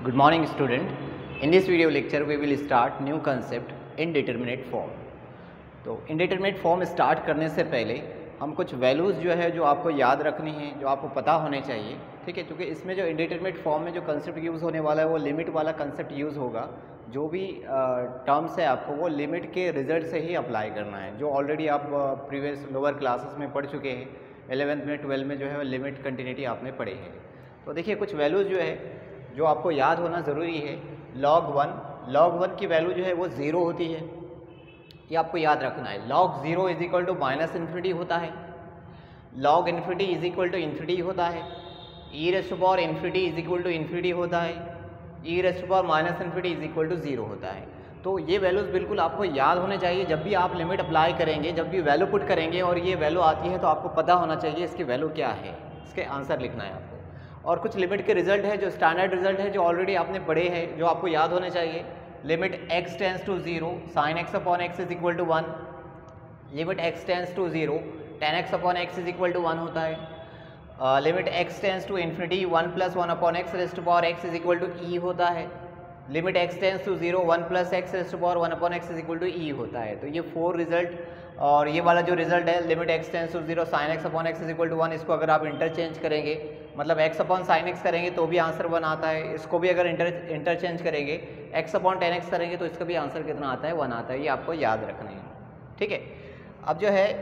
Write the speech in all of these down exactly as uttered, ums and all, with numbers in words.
Good morning student. In this video lecture we will start new concept indeterminate form. तो indeterminate form start करने से पहले हम कुछ वैल्यूज़ जो है जो आपको याद रखनी है, जो आपको पता होने चाहिए, ठीक है। क्योंकि इसमें जो इंडिटरमिनेट फॉर्म में जो कंसेप्ट यूज़ होने वाला है वो लिमिट वाला कंसेप्ट यूज़ होगा। जो भी टर्म्स है आपको वो लिमिट के रिजल्ट से ही अप्लाई करना है, जो ऑलरेडी आप प्रीवियस लोअर क्लासेस में पढ़ चुके हैं। एलेवेंथ में ट्वेल्थ में जो है लिमिट कंटिन्यूटी आपने पढ़े हैं। तो देखिए कुछ वैल्यूज़ जो है जो आपको याद होना ज़रूरी है। लॉग वन लॉग वन की वैल्यू जो है वो ज़ीरो होती है, ये आपको याद रखना है। Log zero is equal to minus infinity होता है। Log infinity is equal to infinity होता है। E raise to power infinity is equal to infinity होता है। E raise to power minus infinity is equal to zero होता है। तो ये वैल्यूज़ बिल्कुल आपको याद होने चाहिए। जब भी आप लिमिट अप्लाई करेंगे, जब भी वैल्यू पुट करेंगे और ये वैल्यू आती है तो आपको पता होना चाहिए इसकी वैल्यू क्या है, इसके आंसर लिखना है आपको। और कुछ लिमिट के रिजल्ट है जो स्टैंडर्ड रिजल्ट है, जो ऑलरेडी आपने पढ़े हैं, जो आपको याद होने चाहिए। Limit x tends to zero sine x upon x is equal to one. Limit x tends to zero tan x upon x is equal to one होता है। Limit x tends to infinity one plus one upon x raise to power x is equal to e होता है। Limit x tends to zero one plus x raise to power one upon x is equal to e होता है। तो ये four result, और ये वाला जो रिजल्ट है limit x tends to zero sine x upon x is equal to one, इसको अगर आप इंटरचेंज करेंगे, मतलब x अपॉन साइन एक्स करेंगे तो भी आंसर वन आता है। इसको भी अगर इंटर इंटरचेंज करेंगे, x अपॉन टेन एक्स करेंगे तो इसका भी आंसर कितना आता है, वन आता है। ये आपको याद रखना है, ठीक है। अब जो है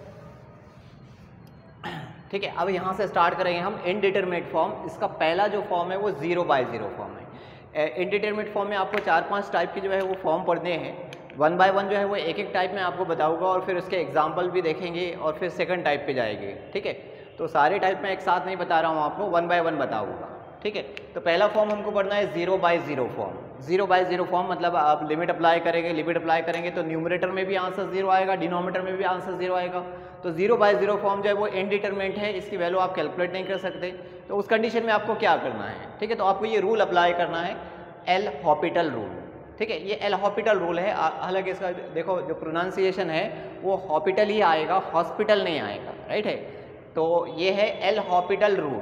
ठीक है, अब यहाँ से स्टार्ट करेंगे हम इनडिटरमिनेट फॉर्म। इसका पहला जो फॉर्म है वो जीरो बाय जीरो फॉर्म है। इनडिटरमिनेट फॉर्म में आपको चार पांच टाइप के जो है वो फॉर्म पढ़ने हैं। वन बाय वन जो है वो एक एक टाइप में आपको बताऊंगा और फिर उसके एग्जाम्पल भी देखेंगे और फिर सेकंड टाइप पे जाएंगे, ठीक है। तो सारे टाइप में एक साथ नहीं बता रहा हूँ आपको, वन बाय वन बताऊंगा, ठीक है। तो पहला फॉर्म हमको पढ़ना है zero by zero form. Zero by zero form मतलब आप लिमिट अप्लाई करेंगे, लिमिट अप्लाई करेंगे तो न्यूमरेटर में भी आंसर जीरो आएगा, डिनोमिनेटर में भी आंसर जीरो आएगा। तो जीरो बाय जीरो फॉर्म जो है वो इनडिटरमिनेट है, इसकी वैल्यू आप कैलकुलेट नहीं कर सकते। तो उस कंडीशन में आपको क्या करना है, ठीक है। तो आपको ये रूल अप्लाई करना है, एल हॉपिटल रूल, ठीक है। ये एल हॉपिटल रूल है। हालांकि इसका देखो जो प्रोनाउंसिएशन है वो हॉपिटल ही आएगा, हॉस्पिटल नहीं आएगा, राइट है। तो ये है L'Hopital rule.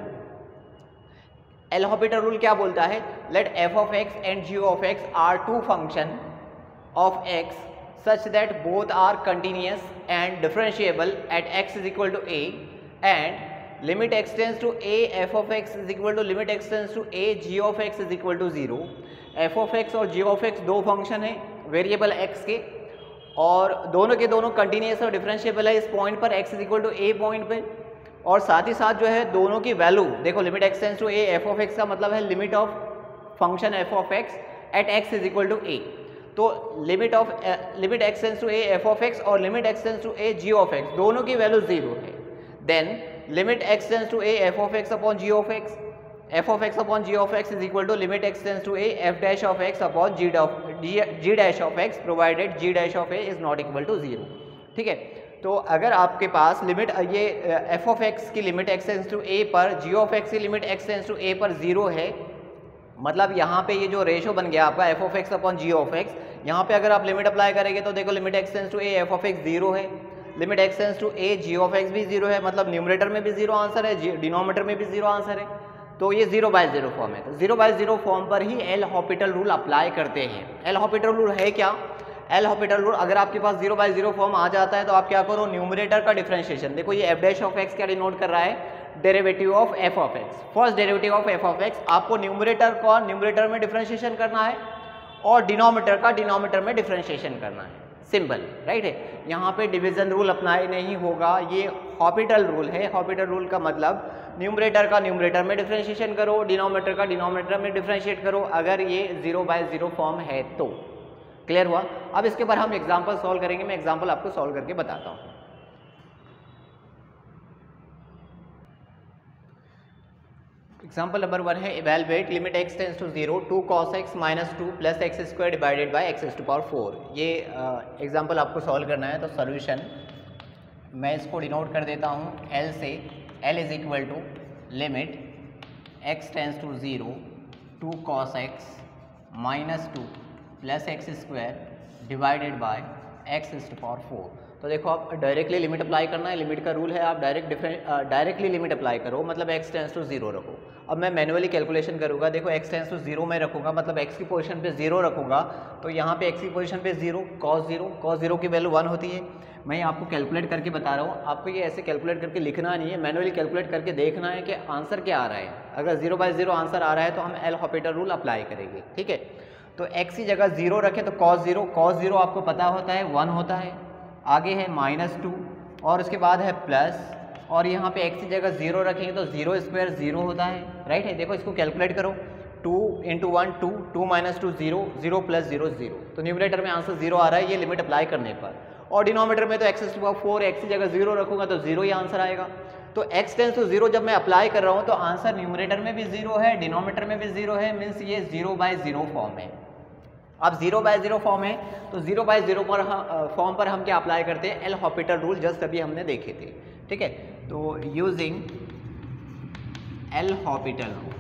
L'Hopital rule क्या बोलता है, let f of x and g of x are two function of x such that both are continuous and differentiable at x is equal to a and limit x tends to a f of x is equal to limit x tends to a g of x is equal to zero. F of x और g of x दो function है variable x के, और दोनों के दोनों continuous और differentiable है इस पॉइंट पर, x is equal to a point पे। और साथ ही साथ जो है दोनों की वैल्यू देखो, limit x tends to a f of x का मतलब है limit of function f of x at x is equal to a. तो limit of limit x tends to a f of x और limit x tends to a g of x दोनों की value zero है। Then limit x tends to a f of x upon g of x, f of x upon g of x is equal to limit x tends to a f dash of x upon g g dash of x provided g dash of a is not equal to zero, ठीक है। तो अगर आपके पास limit ये f of x की limit x tends to a पर, g of x की limit x tends to a पर जीरो है, मतलब यहाँ पे ये जो रेशो बन गया आपका f of x upon g of x, यहाँ पे अगर आप लिमिट अप्लाई करेंगे तो देखो limit x tends to a f of x zero है, limit x tends to a g of x भी जीरो है, मतलब न्यूमरेटर में भी जीरो आंसर है, डिनोमिनेटर में भी जीरो आंसर है। तो ये जीरो बाय जीरो फॉर्म है। तो जीरो बाय जीरो फॉर्म पर ही एल हॉपिटल रूल अप्लाई करते हैं। एल हॉपिटल रूल है क्या, एल हॉपिटल रूल अगर आपके पास जीरो बाय जीरो फॉर्म आ जाता है तो आप क्या करो, न्यूमरेटर का डिफरेंशिएशन, देखो ये एफ डैश ऑफ एक्स क्या डिनोट कर रहा है, derivative of f of x. First derivative of f of x आपको न्यूमरेटर को न्यूमरेटर में डिफरेंशिएशन करना है और डिनोमिनेटर का डिनोमिनेटर में डिफरेंशिएशन करना है, सिंपल, राइट है। यहाँ पे डिवीजन रूल अप्लाई नहीं होगा, ये हॉपिटल रूल है। हॉपिटल रूल का मतलब न्यूमरेटर का न्यूमरेटर में डिफरेंशिएशन करो, डिनोमिनेटर का डिनोमिनेटर में डिफरेंशिएट करो, अगर ये जीरो बाय जीरो फॉर्म है तो। क्लियर हुआ। अब इसके बाद हम एग्जांपल सॉल्व करेंगे, मैं एग्जांपल आपको सॉल्व करके बताता हूँ। एग्जाम्पल नंबर वन है, evaluate limit x tends to zero two cos x minus two plus x square divided by x to power four. ये एग्जाम्पल uh, आपको सॉल्व करना है। तो सॉल्यूशन मैं इसको डिनोट कर देता हूँ एल से। L is equal to limit x tends to zero two cos x minus two plus x square divided by x to power four. तो देखो आप डायरेक्टली लिमिट अप्लाई करना है, लिमिट का रूल है, आप direct different directly limit apply करो, मतलब एक्स टेंस टू जीरो रखो। अब मैं मैनुअली कैलकुलेशन करूँगा, देखो x टेंस टू जीरो में रखूँगा, मतलब x की पोजीशन पे जीरो रखूँगा, तो यहाँ पे x की पोजीशन पे zero, cos zero, cos zero की वैल्यू वन होती है। मैं आपको कैलकुलेट करके बता रहा हूँ, आपको ये ऐसे कैलकुलेट करके लिखना नहीं है, मैनुअली कैलकुलेट करके देखना है कि आंसर क्या आ रहा है। अगर जीरो बाय जीरो आंसर आ रहा है तो हम एल हॉपिटल रूल अप्लाई करेंगे, ठीक है। तो x की जगह जीरो रखें तो कॉस जीरो, कॉस जीरो आपको पता होता है वन होता है, आगे है माइनस टू और उसके बाद है प्लस, और यहाँ पे x की जगह जीरो रखेंगे तो जीरो स्क्वायर जीरो होता है, राइट है। देखो इसको कैलकुलेट करो, two into one two, two minus two zero, zero plus zero zero, तो न्यूमरेटर में आंसर जीरो आ रहा है ये लिमिट अप्लाई करने पर। और डिनोमिनेटर में तो x to power four, x की जगह जीरो रखूंगा तो जीरो ही आंसर आएगा। तो x टेंस टू जीरो जब मैं अप्लाई कर रहा हूँ तो आंसर न्यूमरेटर में भी जीरो है, डिनोमिनेटर में भी जीरो है, मीन्स ये जीरो बाय जीरो फॉर्म है। अब जीरो बाय जीरो फॉर्म है तो जीरो बाय जीरो पर हम फॉर्म पर हम क्या अप्लाई करते हैं, एल हॉपिटल रूल, जस्ट अभी हमने देखे थे, ठीक है। तो यूजिंग एल हॉपिटल रूल,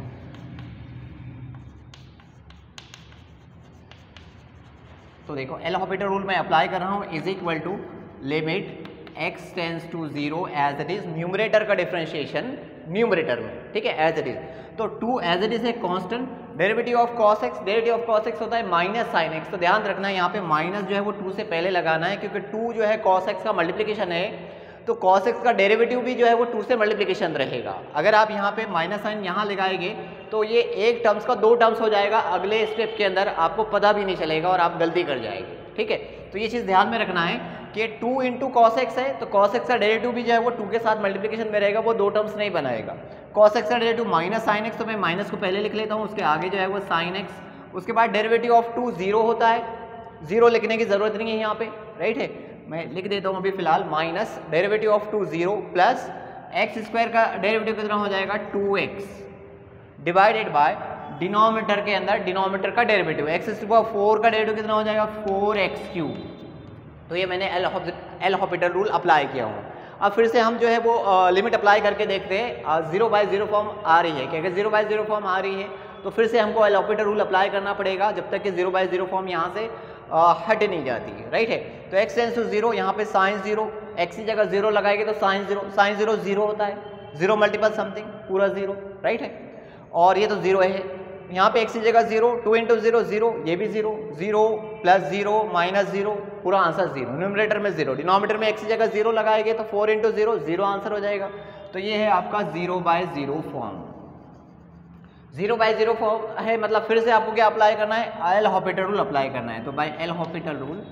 तो देखो एल हॉपिटल रूल मैं अप्लाई कर रहा हूँ, is equal to limit x tends to zero as it is, numerator का डिफरेंशिएशन न्यूमरेटर में, ठीक है, एज इट इज। तो टू एज इट इज है constant, derivative of cos x, derivative of cos x होता है माइनस साइन x, तो ध्यान रखना है यहाँ पे माइनस जो है वो टू से पहले लगाना है, क्योंकि टू जो है cos x का मल्टीप्लिकेशन है, तो cos x का डेरिवेटिव भी जो है वो टू से मल्टीप्लिकेशन रहेगा। अगर आप यहाँ पे माइनस साइन यहाँ लगाएंगे तो ये एक टर्म्स का दो टर्म्स हो जाएगा, अगले स्टेप के अंदर आपको पता भी नहीं चलेगा और आप गलती कर जाएंगे, ठीक है। तो ये चीज़ ध्यान में रखना है कि टू इंटू कॉस एक्स है तो cos x का डेरिवेटिव भी जो है वो टू के साथ मल्टीप्लिकेशन में रहेगा, वो दो टर्म्स नहीं बनाएगा। cos x का डेरिवेटिव माइनस साइन एक्स, तो मैं माइनस को पहले लिख लेता हूँ, उसके आगे जो है वो साइन एक्स, उसके बाद डेरिवेटिव ऑफ टू जीरो होता है, जीरो लिखने की जरूरत नहीं है यहाँ पे, राइट है। मैं लिख देता हूँ अभी फिलहाल minus derivative of two zero plus x square का डेरिवेटिव कितना हो जाएगा two x divided by denominator के अंदर डिनोमिनेटर का डेरिवेटिव एक्स स्क्वायर फोर का डेरिवेटिव कितना हो जाएगा फोर एक्स क्यूब। तो ये मैंने L L'Hopital rule apply किया हूँ। अब फिर से हम जो है वो लिमिट अप्लाई करके देखते हैं, जीरो बाय जीरो फॉर्म आ रही है कि अगर जीरो बाय जीरो फॉर्म आ रही है तो फिर से हमको एल हॉपिटल रूल अप्लाई करना पड़ेगा जब तक कि जीरो बाय जीरो फॉर्म यहाँ से आ, हट नहीं जाती है, राइट है। तो एक्स टेंस टू जीरो, यहाँ पे साइन जीरो, एक्स की जगह जीरो लगाएंगे तो sine zero, sine zero zero होता है, जीरो मल्टीपल समथिंग पूरा जीरो, राइट है। और ये तो जीरो है, यहाँ पे एक्स की जगह zero, two into zero zero, ये भी zero, zero plus zero minus zero, पूरा आंसर जीरो, न्यूमरेटर में जीरो, डिनोमिनेटर में एक्स की जगह जीरो लगाएंगे तो four into zero zero answer हो जाएगा। तो ये है आपका zero by zero form. Zero by zero form है, मतलब फिर से आपको क्या अप्लाई करना है, एल हॉपिटल रूल अप्लाई करना है। तो बाय एल हॉपिटल रूल,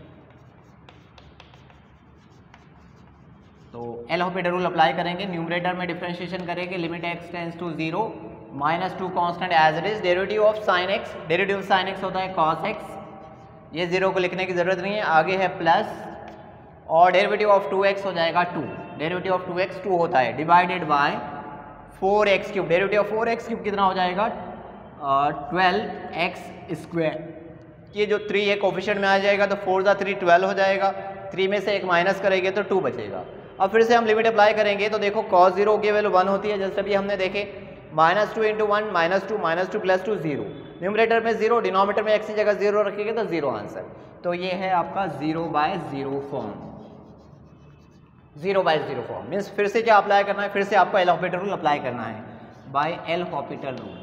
तो एल हॉपिटल रूल अप्लाई करेंगे, न्यूमरेटर में डिफरेंशिएशन करेंगे, limit x tends to zero, minus two constant as it is, derivative of sine x, derivative of sine x होता है cos x, ये zero को लिखने की जरूरत नहीं है, आगे है प्लस, और डेरिवेटिव ऑफ टू एक्स हो जाएगा two, derivative of two x two होता है, divided by four x cube, derivative of four x cube कितना हो जाएगा ट्वेल्व एक्स स्क्वायर। ये जो थ्री है कोफिशिएंट में आ जाएगा तो फोर ज़ा थ्री ट्वेल्व हो जाएगा, थ्री में से एक माइनस करेंगे तो टू बचेगा। अब फिर से हम लिमिट अप्लाई करेंगे तो देखो कॉस जीरो की वैल्यू वन होती है, जैसे अभी हमने देखे minus two into one minus two, minus two plus two zero, numerator में जीरो, डिनोमिनेटर में एक्स की जगह जीरो रखेंगे तो जीरो आंसर। तो ये है आपका zero by zero form, zero by zero form means फिर से क्या अप्लाई करना है, फिर से आपको एल हॉपिटल रूल अप्लाई करना है, by L'Hopital rule,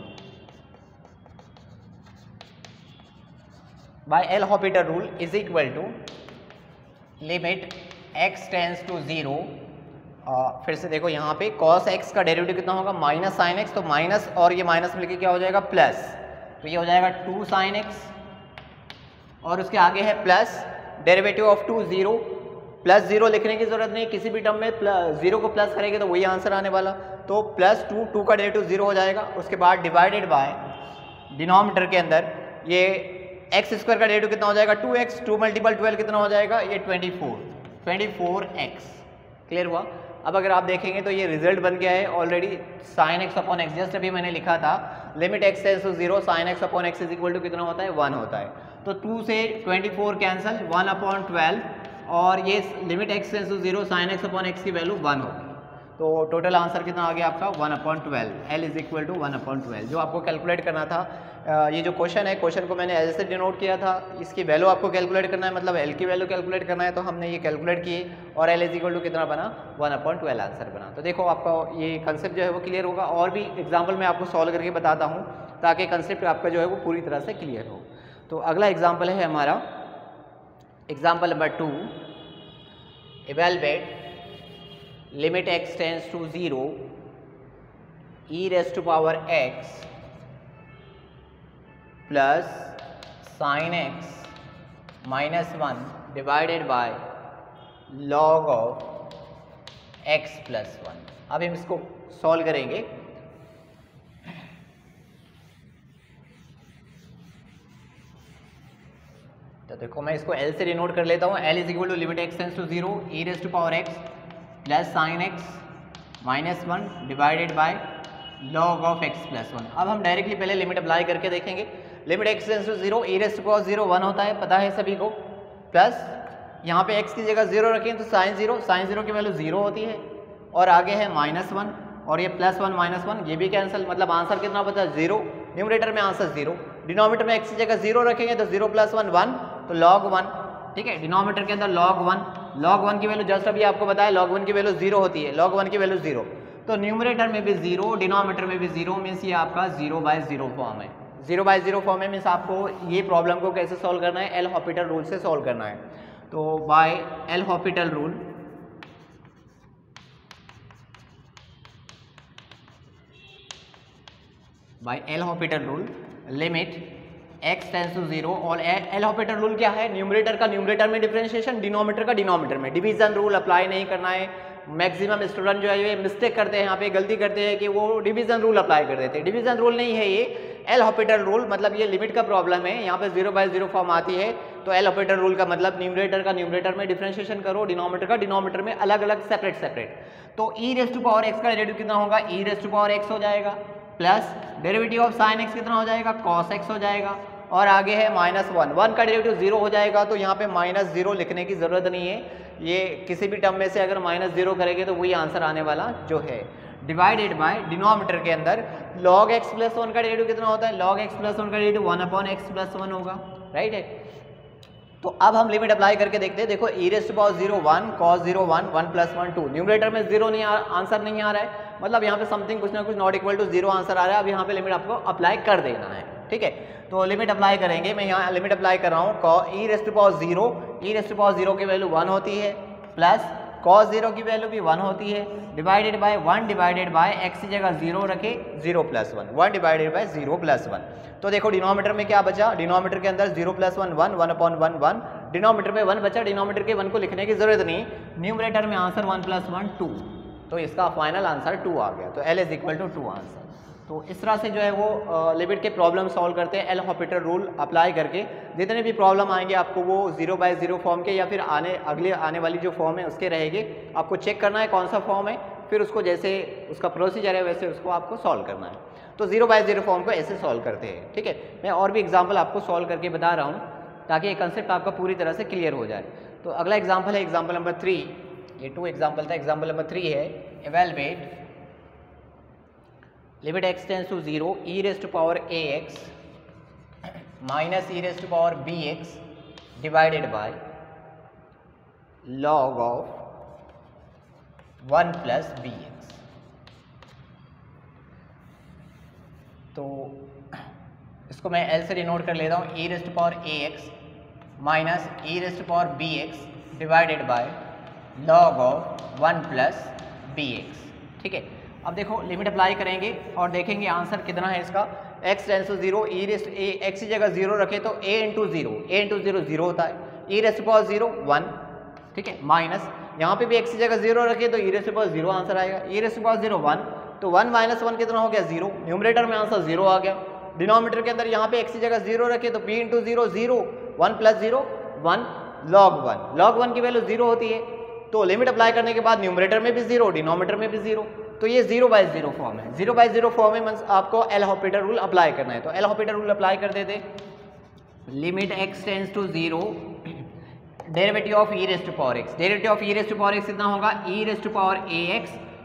by L'Hopital rule is equal to limit x tends to zero, फिर से देखो यहाँ पे cos x का डेरिवेटिव कितना होगा माइनस साइन एक्स, तो माइनस और ये माइनस मिलके क्या हो जाएगा प्लस, तो ये हो जाएगा टू साइन एक्स, और उसके आगे है plus derivative of two zero, plus zero लिखने की जरूरत नहीं, किसी भी टर्म में प्लस जीरो को प्लस करेंगे तो वही आंसर आने वाला, तो प्लस टू, टू का डेरिवेटिव जीरो हो जाएगा, उसके बाद डिवाइडेड बाय डिनोमिनेटर के अंदर ये एक्स स्क्वायर का डेरिवेटिव कितना हो जाएगा two x, two multiple twelve कितना हो जाएगा ये twenty four, twenty four x, clear हुआ। अब अगर आप देखेंगे तो ये रिजल्ट बन गया है already, sine x upon x, just अभी मैंने लिखा था limit x tends to zero, sine x upon x is equal to कितना होता है वन होता है, तो टू से twenty four cancel, one upon twelve, और ये limit x tends to zero sine x upon x की वैल्यू वन होगी, तो टोटल आंसर कितना आ गया आपका one upon twelve, L is equal to one upon twelve. जो आपको कैलकुलेट करना था, ये जो क्वेश्चन है, क्वेश्चन को मैंने ऐसे डिनोट किया था, इसकी वैल्यू आपको कैलकुलेट करना है, मतलब एल की वैल्यू कैलकुलेट करना है, तो हमने ये कैलकुलेट किए और एल इज इक्वल टू कितना बना, वन अपॉन ट्वेल्व आंसर बना। तो देखो आपका ये कंसेप्ट जो है वो क्लियर होगा। और भी एग्जाम्पल मैं आपको सॉल्व करके बताता हूँ ताकि कंसेप्ट आपका जो है वो पूरी तरह से क्लियर हो। तो अगला एग्जाम्पल है हमारा example number two, evaluate limit x tends to zero e raise to power x plus sine x minus one divided by log of x plus one. अब हम इसको सॉल्व करेंगे। तो देखो मैं इसको L से डिनोट कर लेता हूँ। L is equal to limit x tends to zero e raise to power x plus sine x minus one divided by log of x plus one. अब हम डायरेक्टली पहले लिमिट अप्लाई करके देखेंगे। Limit x tends to zero e raise to power zero one होता है, पता है सभी को, प्लस यहाँ पे x की जगह जीरो रखें तो साइन जीरो, साइन जीरो की वैल्यू जीरो होती है, और आगे है माइनस वन और ये प्लस वन माइनस वन, ये भी कैंसिल, मतलब आंसर कितना बचा, जीरो। न्यूमरेटर में आंसर जीरो, डिनोमिनेटर में x की जगह जीरो रखेंगे तो जीरो प्लस वन वन, तो लॉग वन, ठीक है। डिनोमिनेटर के अंदर लॉग वन, लॉग वन की वैल्यू जस्ट अभी आपको बताया, लॉग वन की वैल्यू जीरो होती है, लॉग वन की वैल्यू जीरो, तो न्यूमरेटर में भी जीरो डिनोमिनेटर में भी जीरो, मीन्स ये आपका जीरो बाय जीरो फॉर्म है। जीरो बाय जीरो फॉर्म है मीन्स आपको ये प्रॉब्लम को कैसे सॉल्व करना है, एल हॉपिटल रूल से सॉल्व करना है। तो by L'Hopital rule by L'Hopital rule limit x tends to zero, और एल हॉपिटल रूल क्या है, न्यूमरेटर का न्यूमरेटर में डिफरेंशिएशन, डिनोमिनेटर का डिनोमिनेटर में। डिवीजन रूल अप्लाई नहीं करना है। मैक्सिमम स्टूडेंट जो है ये मिस्टेक करते हैं, यहाँ पे गलती करते हैं कि वो डिवीजन रूल अप्लाई कर देते हैं। डिवीजन रूल नहीं है ये, एल हॉपिटल रूल, मतलब ये लिमिट का प्रॉब्लम है। यहाँ पे जीरो बाय जीरो फॉर्म आती है, तो एल हॉपिटल रूल का मतलब न्यूमरेटर का न्यूमरेटर में डिफरेंशिएशन करो, डिनोमिनेटर का डिनोमिनेटर में, अलग अलग सेपरेट सेपरेट। तो e raise to power x का डेरिवेटिव कितना होगा, e raise to power x हो जाएगा, plus derivative of sine x कितना हो जाएगा, कॉस एक्स हो जाएगा, और आगे है माइनस वन, वन का डेरिवेटिव जीरो हो जाएगा, तो यहाँ पे माइनस जीरो लिखने की जरूरत नहीं है। ये किसी भी टर्म में से अगर माइनस जीरो करेंगे तो वही आंसर आने वाला जो है, डिवाइडेड बाय डिनोमिनेटर के अंदर लॉग एक्स प्लस वन का डेरिवेटिव कितना होता है, लॉग एक्स प्लस वन का derivative one upon x plus one होगा, राइट है। तो अब हम लिमिट अप्लाई करके देखते हैं। देखो e raise to power zero one, cos zero one, one plus one two, numerator में जीरो नहीं आ, आंसर नहीं आ रहा है, मतलब यहाँ पे समथिंग कुछ ना कुछ not equal to zero answer आ रहा है। अब यहाँ पे लिमिट आपको अप्लाई कर देना है, ठीक है। तो लिमिट अप्लाई करेंगे, मैं यहाँ लिमिट अप्लाई कर रहा हूँ। E raise to power zero, e raise to power zero की वैल्यू वन होती है, प्लस कॉस जीरो की वैल्यू भी वन होती है, divided by one divided by x की जगह जीरो रखे, zero plus one, one divided by zero plus one. तो देखो डिनोमिनेटर में क्या बचा, डिनोमिनेटर के अंदर zero plus one one, one upon one one, denominator में वन बचा, डिनोमिनेटर के वन को लिखने की जरूरत नहीं, न्यूमरेटर में answer one plus one two, तो इसका फाइनल आंसर टू आ गया। तो L is equal to two answer. तो इस तरह से जो है वो लिमिट के प्रॉब्लम सॉल्व करते हैं एल हॉपिटल रूल अप्लाई करके। जितने भी प्रॉब्लम आएंगे आपको वो जीरो बाय जीरो फॉर्म के या फिर आने अगले आने वाली जो फॉर्म है उसके रहेंगे। आपको चेक करना है कौन सा फॉर्म है, फिर उसको जैसे उसका प्रोसीजर है वैसे उसको आपको सॉल्व करना है। तो जीरो बाय जीरो फॉर्म को ऐसे सॉल्व करते हैं, ठीक है। मैं और भी एग्जाम्पल आपको सॉल्व करके बता रहा हूँ ताकि ये कंसेप्ट आपका पूरी तरह से क्लियर हो जाए। तो अगला एग्जाम्पल है एग्जाम्पल नंबर थ्री, ये टू एग्जाम्पल था, एग्जाम्पल नंबर थ्री है evaluate limit x tends to zero e raise to power a x minus e raise to power b x divided by log of one plus b x. तो इसको मैं L से denote कर लेता हूँ, e raise to power a x minus e raise to power b x divided by log of one plus b x, ठीक है। अब देखो लिमिट अप्लाई करेंगे और देखेंगे आंसर कितना है इसका। x tends to zero, e raise a x की जगह जीरो रखे तो a into zero, a into zero zero होता है, e raise to power zero one, ठीक है, माइनस यहाँ पे भी x की जगह जीरो रखे तो e raise to power zero answer आएगा, e raise to power zero one, तो वन माइनस वन कितना हो गया जीरो, न्यूमरेटर में आंसर जीरो आ गया। डिनोमिनेटर के अंदर यहाँ पे x की जगह जीरो रखे तो b into zero zero, one plus zero one, log one, log one की वैल्यू जीरो होती है। तो लिमिट अप्लाई करने के बाद न्यूमरेटर में भी जीरो, डिनोमिनेटर में भी जीरो, तो ये जीरो बाय जीरो फॉर्म है। जीरो बाय जीरो फॉर्म में आपको एल हॉपिटल रूल अप्लाई करना है। तो एल हॉपिटल रूल अप्लाई कर देते, limit x tends to zero derivative of e raise to power x, derivative of e raise to power x कितना होगा, e raise to power a x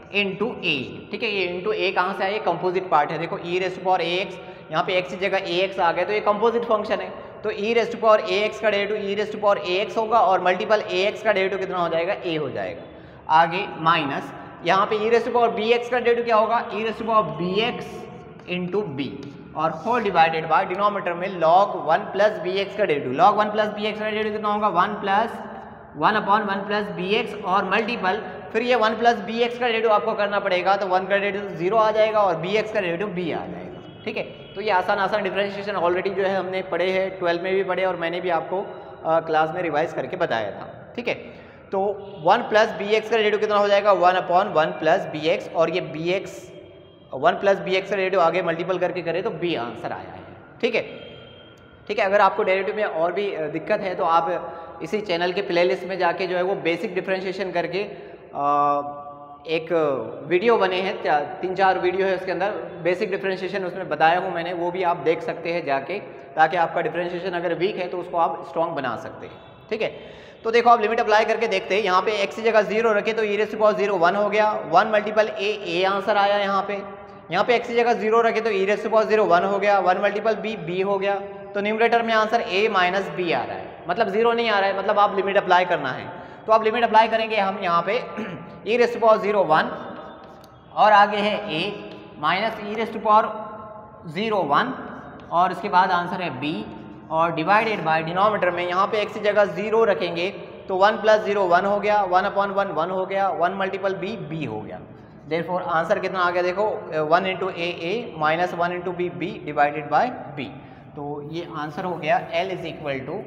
into a, ठीक है। ये into ए कहाँ से आया, कंपोजिट पार्ट है। देखो e raise to power a x, यहाँ पे एक्स की जगह ए एक्स आ गया, तो ये कंपोजिट फंक्शन है। तो e raise to power a x का derivative e raise to power a x होगा और मल्टीपल ए एक्स का डेरिवेटिव कितना हो जाएगा, ए हो जाएगा। आगे माइनस यहाँ पे e raise to power b x का डेरिवेटिव क्या होगा, e raise to power b x into b और होल डिवाइडेड बाय डिनोमिनेटर में log one plus b x का derivative. Log one plus b x का derivative कितना होगा, one plus one upon one plus b x और multiple, फिर ये one plus b x का डेरिवेटिव आपको करना पड़ेगा, तो वन का डेरिवेटिव जीरो आ जाएगा और बी एक्स का डेरिवेटिव बी आ जाएगा, ठीक है। तो ये आसान आसान डिफरेंशिएशन ऑलरेडी जो है हमने पढ़े हैं, ट्वेल्व में भी पढ़े और मैंने भी आपको आ, क्लास में रिवाइज करके बताया था, ठीक है। तो वन प्लस बी एक्स का डेरिवेटिव कितना हो जाएगा, one upon one plus b x और ये b x one plus b x का डेरिवेटिव आगे मल्टीपल करके करें तो बी आंसर आया है, ठीक है। ठीक है, अगर आपको डेरिवेटिव में और भी दिक्कत है तो आप इसी चैनल के प्लेलिस्ट में जाके जो है वो बेसिक डिफरेंशिएशन करके आ, एक वीडियो बने हैं, तीन चार वीडियो है उसके अंदर बेसिक डिफरेंशिएशन उसमें बताया हूँ मैंने, वो भी आप देख सकते हैं जाके, ताकि आपका डिफरेंशिएशन अगर वीक है तो उसको आप स्ट्रॉन्ग बना सकते हैं, ठीक है। तो देखो आप लिमिट अप्लाई करके देखते हैं, यहाँ पे x की जगह जीरो रखे तो e raise to power zero one हो गया, one multiple a a answer आया यहाँ पे। यहाँ पे x की जगह जीरो रखे तो e raise to power zero one हो गया, वन मल्टीपल b b हो गया। तो न्यूमरेटर में आंसर a माइनस बी आ रहा है, मतलब जीरो नहीं आ रहा है, मतलब आप लिमिट अप्लाई करना है। तो आप लिमिट अप्लाई करेंगे हम यहाँ पे e raise to power zero one और आगे है a minus e raise to power zero one और इसके बाद आंसर है b और डिवाइडेड बाय डिनोमिनेटर में यहाँ पे x की जगह जीरो रखेंगे तो वन प्लस जीरो वन हो गया, वन अपॉन वन वन हो गया, वन मल्टीपल b b हो गया। देयरफॉर आंसर कितना आ गया, देखो one into a a minus one into b b divided by b। तो ये आंसर हो गया L is equal to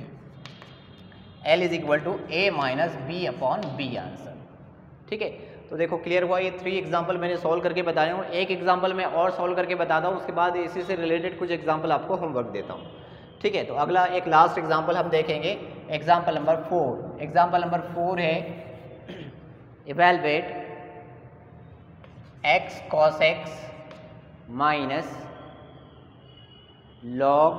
L is equal to a minus b upon b answer, ठीक है। तो देखो क्लियर हुआ, ये थ्री एग्जाम्पल मैंने सॉल्व करके बताया हूँ। एक एग्जाम्पल मैं और सॉल्व करके बताता हूँ, उसके बाद इसी से रिलेटेड कुछ एग्जाम्पल आपको होमवर्क देता हूँ, ठीक है। तो अगला एक लास्ट एग्जाम्पल हम देखेंगे, example number four. Example number four है evaluate x cos x minus log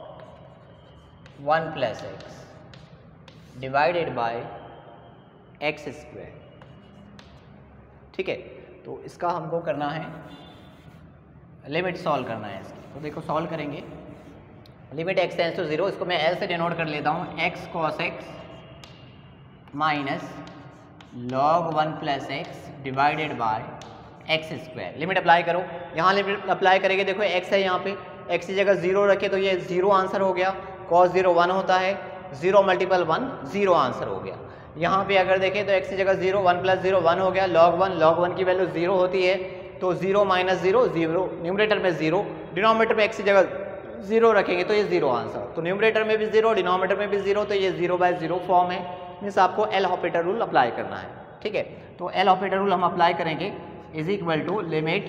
one plus x divided by x square, ठीक है। तो इसका हमको करना है, लिमिट सॉल्व करना है इसकी। तो देखो सॉल्व करेंगे, limit x tends to zero, इसको मैं L से डिनोट कर लेता हूँ, x cos x minus log one plus x divided by x square. Limit apply करो, यहाँ लिमिट अप्लाई करेंगे, देखो x है यहाँ पे, x की जगह जीरो रखे तो ये जीरो आंसर हो गया, cos जीरो वन होता है, zero multiple one zero answer हो गया। यहाँ पे अगर देखें तो x की जगह zero, one plus zero one हो गया, log वन log वन की वैल्यू जीरो होती है तो zero minus zero zero, numerator में जीरो, डिनोमिनेटर में x की जगह जीरो रखेंगे तो ये जीरो आंसर। तो न्यूमरेटर में भी जीरो, डिनोमिनेटर में भी जीरो, तो ये जीरो बाय जीरो फॉर्म है। मीन्स आपको एल ऑपरेटर रूल अप्लाई करना है, ठीक है। तो एल ऑपरेटर रूल हम अप्लाई करेंगे, is equal to limit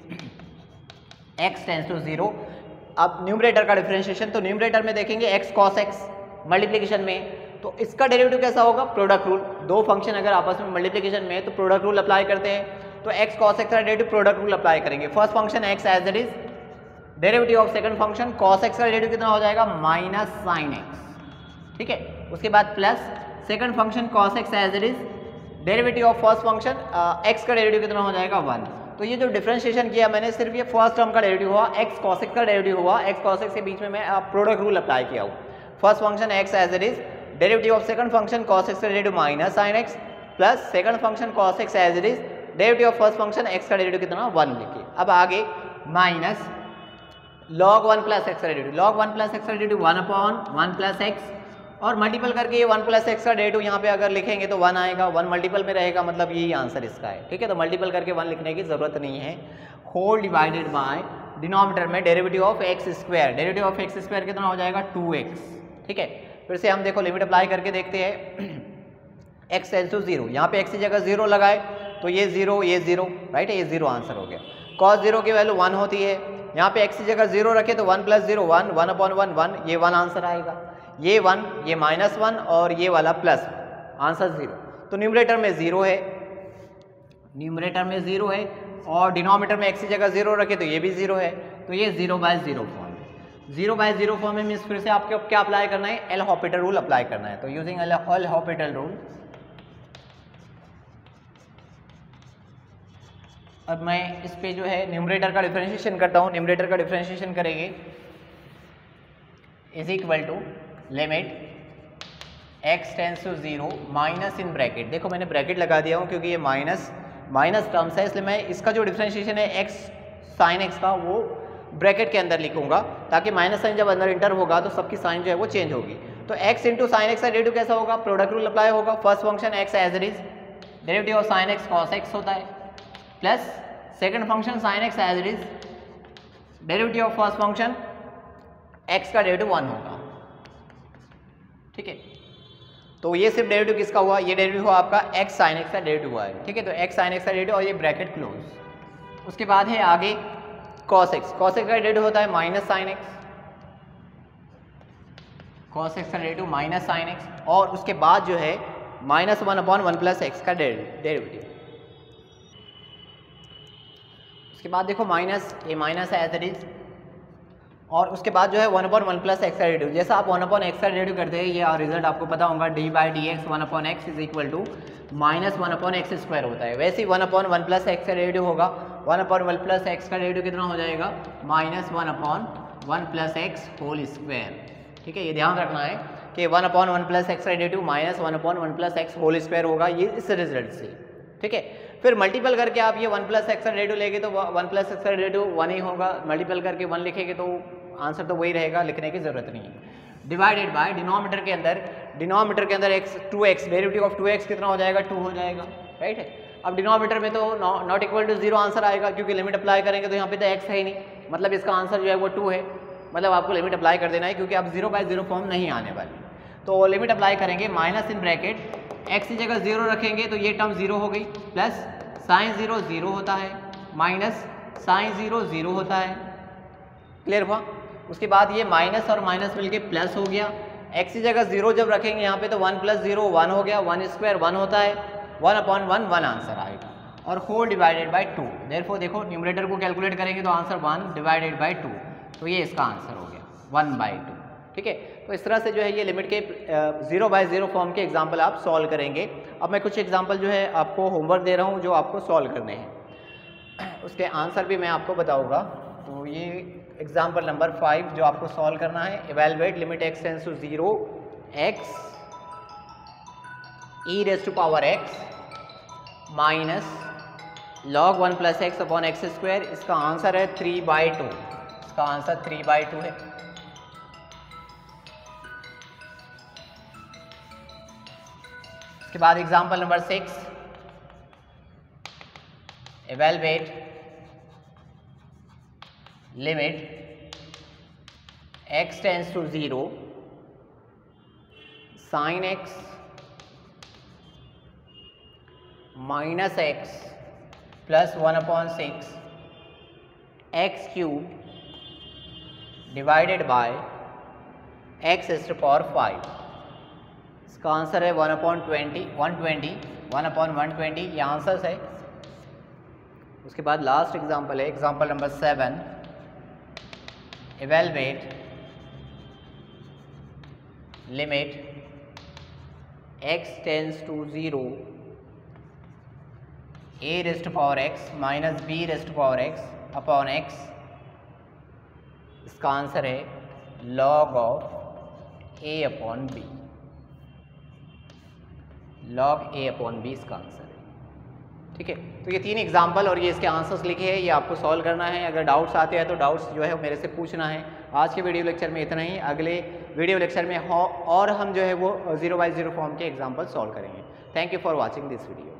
x tends to zero. अब न्यूमरेटर का डिफरेंशिएशन, तो न्यूमरेटर में देखेंगे x cos x मल्टीप्लिकेशन में, तो इसका डेरिवेटिव कैसा होगा, प्रोडक्ट रूल। दो फंक्शन अगर आपस में मल्टीप्लिकेशन में है तो प्रोडक्ट रूल अप्लाई करते हैं। तो x cos x का डेरिवेटिव प्रोडक्ट रूल अप्लाई करेंगे। First function x as it is, derivative of second function cos x का डेरिवेटिव कितना हो जाएगा, माइनस साइन x, ठीक है। उसके बाद plus second function cos x as it is, derivative of first function x का डेरिवेटिव कितना हो जाएगा, वन। तो ये जो डिफरेंशिएशन किया मैंने, सिर्फ ये फर्स्ट टर्म का डेरिवेटिव हुआ, x cos x का डेरिवेटिव हुआ, x cos x के बीच में मैं प्रोडक्ट रूल अप्लाई किया हूँ। First function x as it is, derivative of second function cos x का derivative minus sine x, plus second function cos x as it is, derivative of first function x का derivative कितना, one लिखिए। अब आगे minus log one plus x का derivative, log one plus x का derivative one upon one plus x और multiple करके ये वन प्लस एक्स का डेरिवेटिव यहाँ पे अगर लिखेंगे तो वन आएगा, वन मल्टीपल में रहेगा, मतलब यही आंसर इसका है, ठीक है। तो मल्टीपल करके वन लिखने की जरूरत नहीं है। होल डिवाइडेड बाय डिनोमिनेटर में derivative of x square, derivative of x square कितना हो जाएगा, टू एक्स, ठीक है। फिर से हम देखो लिमिट अप्लाई करके देखते हैं, x टेंस टू जीरो, यहाँ पे x की जगह जीरो लगाए तो ये जीरो ये जीरो, राइट है, ये जीरो आंसर हो गया। cos जीरो की वैल्यू वन होती है, यहाँ पे x की जगह जीरो रखे तो one plus zero one, one upon one one, ये वन आंसर आएगा। ये वन, ये माइनस वन और ये वाला प्लस, आंसर जीरो। तो न्यूमरेटर में जीरो है, न्यूमरेटर में जीरो है और डिनोमिनेटर में x की जगह जीरो रखे तो ये भी जीरो है, तो ये जीरो बाय जीरो फॉर्म है। जीरो बाय जीरो फॉर्म में मीन्स फिर से आपको क्या अप्लाई करना है, एल हॉपिटल रूल अप्लाई करना है। तो यूजिंग एल हॉपिटल रूल, अब मैं इस पे जो है न्यूमरेटर का डिफरेंशिएशन करता हूँ। न्यूमरेटर का डिफरेंशिएशन करेंगे is equal to limit x tends to zero minus in bracket. देखो मैंने ब्रैकेट लगा दिया हूँ क्योंकि ये माइनस माइनस टर्म्स है, इसलिए मैं इसका जो डिफरेंशिएशन है एक्स साइन एक्स का वो ब्रैकेट के अंदर लिखूंगा, ताकि माइनस साइन जब अंदर इंटर होगा तो सबकी साइन जो है वो चेंज होगी। तो x इंटू साइन एक्स का डेरिवेटिव कैसा होगा, प्रोडक्ट रूल अप्लाई होगा। First function x as it is, derivative of sine x cos x होता है, plus second function sine x as it is, derivative of first function x का derivative one होगा। ठीक है, तो ये सिर्फ डेरिवेटिव किसका हुआ, ये डेरिवेटिव हुआ आपका x साइन एक्स का डेरिवेटिव हुआ है। ठीक है, तो x साइन एक्स का डेरिवेटिव और ये ब्रैकेट क्लोज। उसके बाद है आगे cos x, cos x का डेरिवेटिव होता है minus sine x, cos x का डेरिवेटिव माइनस साइन एक्स, और उसके बाद जो है minus one upon one plus x का डेरिवेटिव। उसके बाद देखो माइनस, ये माइनस है एज इट इज, और उसके बाद जो है one upon one plus x का डेरिवेटिव। जैसा आप वन अपॉन एक्स का डेरिवेटिव करते हैं, ये रिजल्ट आपको पता होगा, D by D x one upon x is equal to minus one upon x square होता है। वैसे ही one upon one plus x का डेरिवेटिव होगा, one upon one plus x का डेरिवेटिव कितना हो जाएगा, minus one upon one plus x whole square. ठीक है, ये ध्यान रखना है कि one upon one plus x का derivative minus one upon one plus x whole square होगा, ये इस रिजल्ट से। ठीक है, फिर मल्टीपल करके आप ये वन प्लस एक्स का डेरिवेटिव लेंगे तो वन प्लस एक्स का डेरिवेटिव वन ही होगा, मल्टीपल करके वन लिखेंगे तो आंसर तो वही रहेगा, लिखने की जरूरत नहीं है। डिवाइडेड बाय डिनोमिनेटर के अंदर, डिनोमिनेटर के अंदर x two x, derivative of two x कितना हो जाएगा, टू हो जाएगा। राइट है, अब डिनोमिनेटर में तो not equal to zero answer आएगा, क्योंकि लिमिट अप्लाई करेंगे तो यहाँ पे तो एक्स है ही नहीं, मतलब इसका आंसर जो है वो टू है। मतलब आपको लिमिट अप्लाई कर देना है, क्योंकि आप जीरो बाय जीरो फॉर्म नहीं आने वाली। तो लिमिट अप्लाई करेंगे, माइनस इन ब्रैकेट एक्स की जगह जीरो रखेंगे तो ये टर्म जीरो हो गई, प्लस साइन जीरो जीरो होता है, माइनस साइन जीरो जीरो होता है। क्लियर हुआ? उसके बाद ये माइनस और माइनस मिलके प्लस हो गया। एक्स की जगह जीरो जब रखेंगे यहाँ पे तो वन प्लस जीरो वन हो गया, वन स्क्वायर वन होता है, one upon one one answer आएगा, और whole divided by two. Therefore देखो न्यूमरेटर को कैलकुलेट करेंगे तो answer one divided by two, तो ये इसका आंसर हो गया वन बाई टू। ठीक है, तो इस तरह से जो है ये लिमिट के जीरो बाय जीरो फॉर्म के एग्जाम्पल आप सॉल्व करेंगे। अब मैं कुछ एग्जाम्पल जो है आपको होमवर्क दे रहा हूँ जो आपको सॉल्व करने हैं, उसके आंसर भी मैं आपको बताऊँगा। तो ये एग्जाम्पल नंबर फाइव जो आपको सॉल्व करना है, evaluate limit x tends to zero x e raise to power x minus log one plus x upon x square. इसका आंसर है थ्री बाई टू, इसका आंसर थ्री बाई टू है। उसके बाद example number six, evaluate limit x tends to zero sine x minus x plus one upon six x cube divided by x is to power five. इसका answer है one upon twenty, one twenty, one upon one twenty, ये answers है। उसके बाद last example है example number seven, evaluate limit x tends to zero a raise to power x minus b raise to power x upon x। इसका answer है log of a upon b, log a upon b इसका answer है। ठीक है, तो ये तीन example और ये इसके आंसर्स लिखे हैं, ये आपको सॉल्व करना है। अगर डाउट्स आते हैं तो डाउट्स जो है मेरे से पूछना है। आज के वीडियो लेक्चर में इतना ही, अगले वीडियो लेक्चर में हो और हम जो है वो जीरो बाई जीरो फॉर्म के एग्जाम्पल सॉल्व करेंगे। Thank you for watching this video.